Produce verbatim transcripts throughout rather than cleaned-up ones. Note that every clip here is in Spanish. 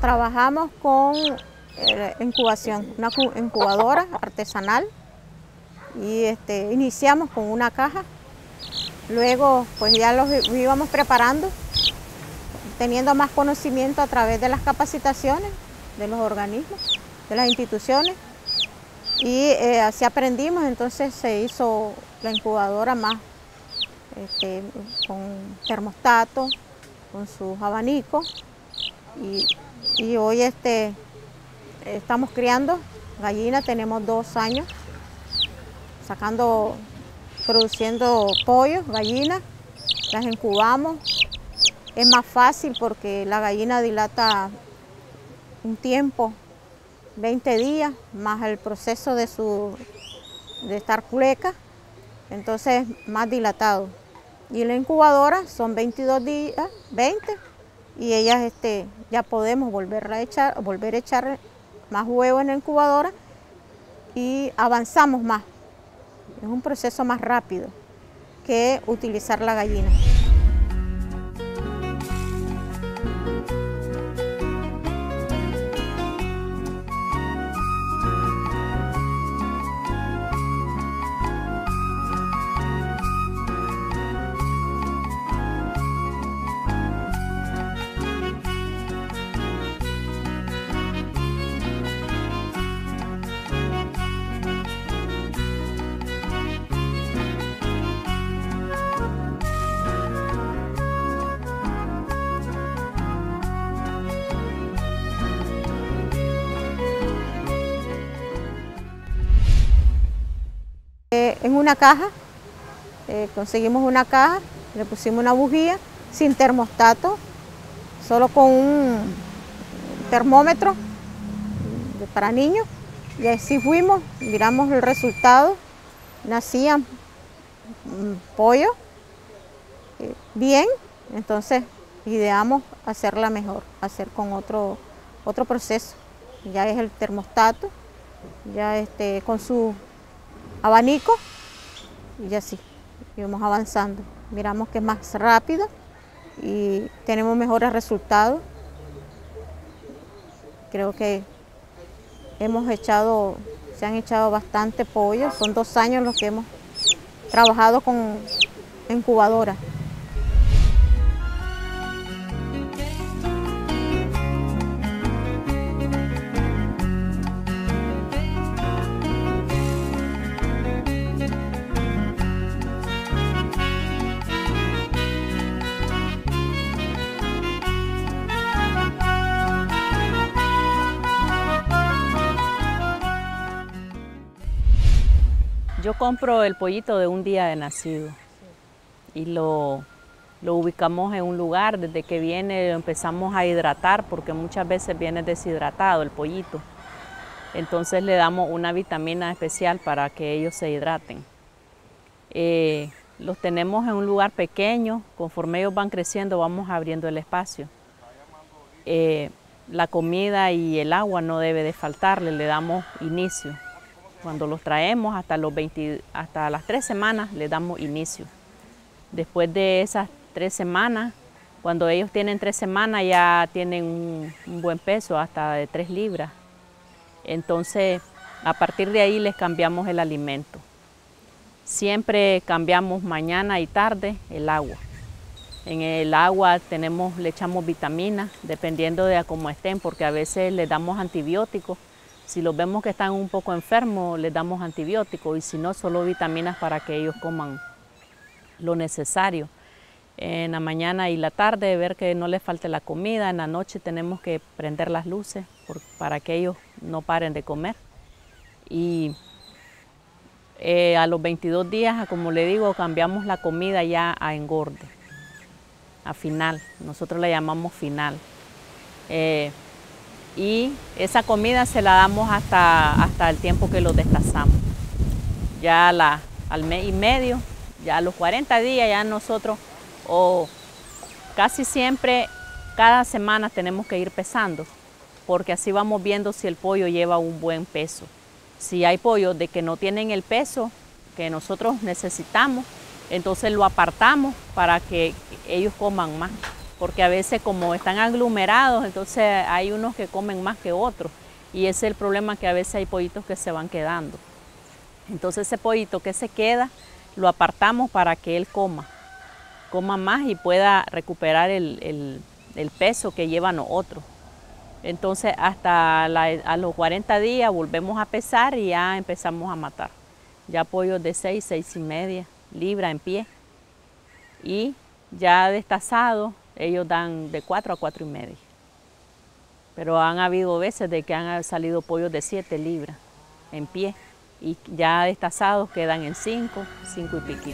trabajamos con eh, incubación, una incubadora artesanal y este, iniciamos con una caja. Luego pues ya los íbamos preparando, teniendo más conocimiento a través de las capacitaciones de los organismos, de las instituciones, y eh, así aprendimos. Entonces se hizo la incubadora más este, con termostato, con sus abanicos, y, y hoy este, estamos criando gallinas. Tenemos dos años sacando, produciendo pollos, gallinas, las incubamos. Es más fácil porque la gallina dilata un tiempo, veinte días, más el proceso de, su, de estar culeca, entonces más dilatado. Y en la incubadora son veintidós días, veinte, y ellas este, ya podemos volver a echar, volver a echar más huevos en la incubadora y avanzamos más. Es un proceso más rápido que utilizar la gallina. En una caja, eh, conseguimos una caja, le pusimos una bujía sin termostato, solo con un termómetro para niños, y así fuimos, miramos el resultado. Nacían pollos eh, bien, entonces ideamos hacerla mejor, hacer con otro, otro proceso. Ya es el termostato, ya este, con su abanico, y así íbamos avanzando. Miramos que es más rápido y tenemos mejores resultados. Creo que hemos echado, se han echado bastante pollo. Son dos años los que hemos trabajado con incubadora. Yo compro el pollito de un día de nacido y lo, lo ubicamos en un lugar. Desde que viene lo empezamos a hidratar, porque muchas veces viene deshidratado el pollito. Entonces le damos una vitamina especial para que ellos se hidraten. Eh, los tenemos en un lugar pequeño. Conforme ellos van creciendo vamos abriendo el espacio. Eh, la comida y el agua no debe de faltarle, le damos inicio. Cuando los traemos hasta, los veinte, hasta las tres semanas le damos inicio. Después de esas tres semanas, cuando ellos tienen tres semanas ya tienen un, un buen peso, hasta de tres libras. Entonces, a partir de ahí les cambiamos el alimento. Siempre cambiamos mañana y tarde el agua. En el agua tenemos, le echamos vitaminas, dependiendo de cómo estén, porque a veces les damos antibióticos. Si los vemos que están un poco enfermos, les damos antibióticos, y si no, solo vitaminas para que ellos coman lo necesario. En la mañana y la tarde, ver que no les falte la comida. En la noche tenemos que prender las luces por, para que ellos no paren de comer. Y eh, a los veintidós días, como le digo, cambiamos la comida ya a engorde, a final. Nosotros la llamamos final. Eh, y esa comida se la damos hasta, hasta el tiempo que los destazamos. Ya la, al mes y medio, ya a los cuarenta días, ya nosotros, o casi siempre, cada semana tenemos que ir pesando, porque así vamos viendo si el pollo lleva un buen peso. Si hay pollos de que no tienen el peso que nosotros necesitamos, entonces lo apartamos para que ellos coman más. porque a veces como están aglomerados, entonces hay unos que comen más que otros, y ese es el problema, que a veces hay pollitos que se van quedando. Entonces ese pollito que se queda, lo apartamos para que él coma, coma más y pueda recuperar el, el, el peso que llevan los otros. Entonces hasta la, a los cuarenta días volvemos a pesar y ya empezamos a matar. Ya pollos de seis, seis y media libras en pie. Y ya destazados, ellos dan de cuatro a cuatro y media. Pero han habido veces de que han salido pollos de siete libras en pie. Y ya destazados quedan en cinco, cinco y piquito.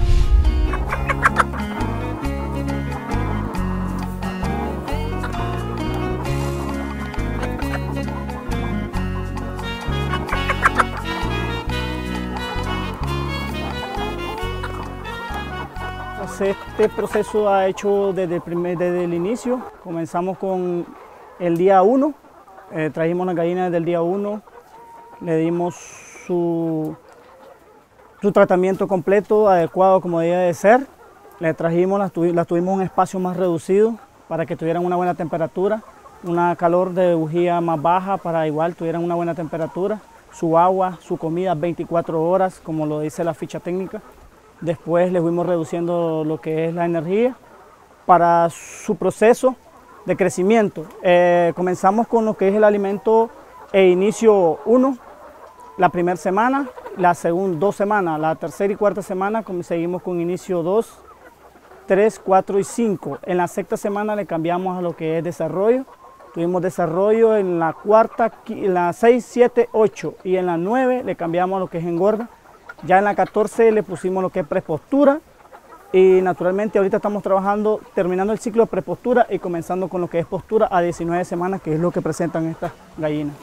Este proceso ha hecho desde el, primer, desde el inicio. Comenzamos con el día uno, eh, trajimos las gallinas desde el día uno, le dimos su, su tratamiento completo, adecuado como debía de ser. Le trajimos, las, tuvi, las tuvimos en un espacio más reducido para que tuvieran una buena temperatura, una calor de bujía más baja para igual tuvieran una buena temperatura, su agua, su comida veinticuatro horas, como lo dice la ficha técnica. Después le fuimos reduciendo lo que es la energía para su proceso de crecimiento. Eh, comenzamos con lo que es el alimento e inicio uno, la primera semana, la segunda dos semanas, la tercera y cuarta semana seguimos con inicio dos, tres, cuatro y cinco. En la sexta semana le cambiamos a lo que es desarrollo. Tuvimos desarrollo en la cuarta, en la seis, siete, ocho y en la nueve le cambiamos a lo que es engorda. Ya en la catorce le pusimos lo que es prepostura y naturalmente ahorita estamos trabajando, terminando el ciclo de prepostura y comenzando con lo que es postura a diecinueve semanas, que es lo que presentan estas gallinas.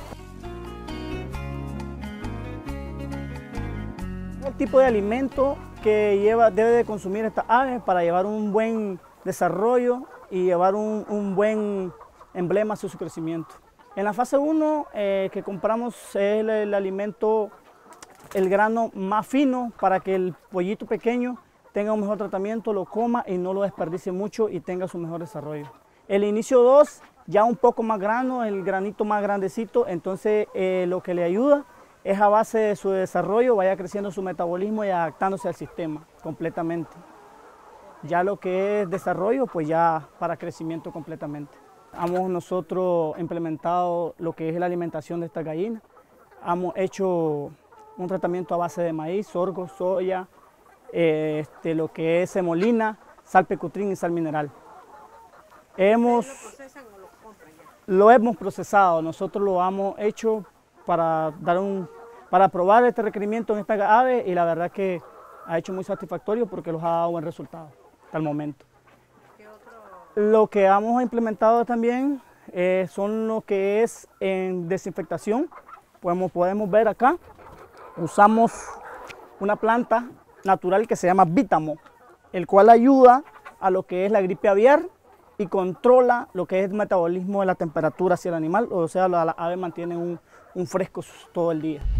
El tipo de alimento que lleva, debe de consumir esta ave para llevar un buen desarrollo y llevar un, un buen emblema hacia su crecimiento. En la fase uno eh, que compramos es el, el alimento, el grano más fino para que el pollito pequeño tenga un mejor tratamiento, lo coma y no lo desperdicie mucho y tenga su mejor desarrollo. El inicio dos, ya un poco más grano, el granito más grandecito, entonces eh, lo que le ayuda es a base de su desarrollo, vaya creciendo su metabolismo y adaptándose al sistema completamente. Ya lo que es desarrollo, pues ya para crecimiento completamente. Hemos nosotros implementado lo que es la alimentación de estas gallinas. Hemos hecho un tratamiento a base de maíz, sorgo, soya, eh, este, lo que es semolina, sal pecutrín y sal mineral. Hemos, ¿lo procesan o lo compran ya? Lo hemos procesado, nosotros lo hemos hecho para, dar un, para probar este requerimiento en esta ave y la verdad que ha hecho muy satisfactorio porque los ha dado buen resultado hasta el momento. ¿Qué otro? Lo que hemos implementado también eh, son lo que es en desinfectación, podemos, podemos ver acá. Usamos una planta natural que se llama Vitamo, el cual ayuda a lo que es la gripe aviar y controla lo que es el metabolismo de la temperatura hacia el animal, o sea, la, la ave mantiene un, un fresco todo el día.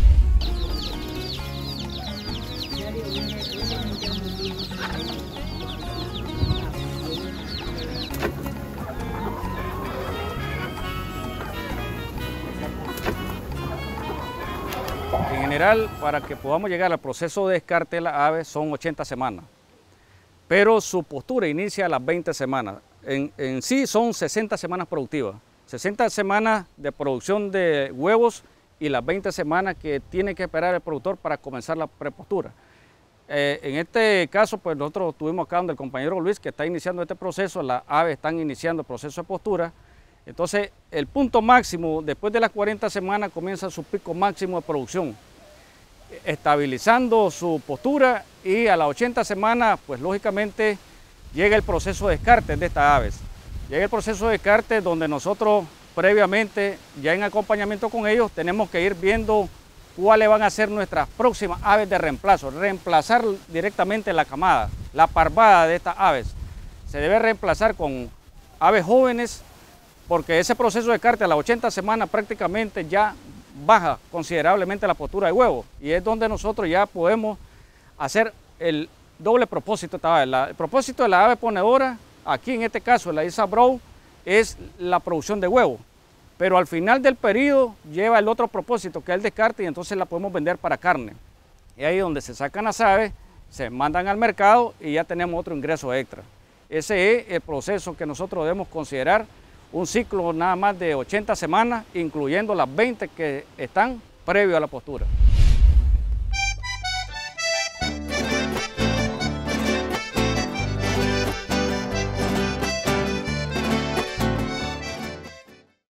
En general, para que podamos llegar al proceso de descarte de la ave son ochenta semanas, pero su postura inicia a las veinte semanas. En, en sí son sesenta semanas productivas, sesenta semanas de producción de huevos y las veinte semanas que tiene que esperar el productor para comenzar la prepostura. Eh, en este caso, pues nosotros tuvimos acá donde el compañero Luis, que está iniciando este proceso, las aves están iniciando el proceso de postura. Entonces, el punto máximo, después de las cuarenta semanas, comienza su pico máximo de producción, estabilizando su postura y a las ochenta semanas, pues lógicamente, llega el proceso de descarte de estas aves. Llega el proceso de descarte donde nosotros previamente, ya en acompañamiento con ellos, tenemos que ir viendo cuáles van a ser nuestras próximas aves de reemplazo, reemplazar directamente la camada, la parvada de estas aves. Se debe reemplazar con aves jóvenes, porque ese proceso de descarte a las ochenta semanas prácticamente ya baja considerablemente la postura de huevo y es donde nosotros ya podemos hacer el doble propósito de esta ave. La, el propósito de la ave ponedora aquí en este caso la Isa Brown es la producción de huevo, pero al final del periodo lleva el otro propósito que es el descarte y entonces la podemos vender para carne. Y ahí es donde se sacan las aves, se mandan al mercado y ya tenemos otro ingreso extra. Ese es el proceso que nosotros debemos considerar un ciclo nada más de ochenta semanas, incluyendo las veinte que están previo a la postura.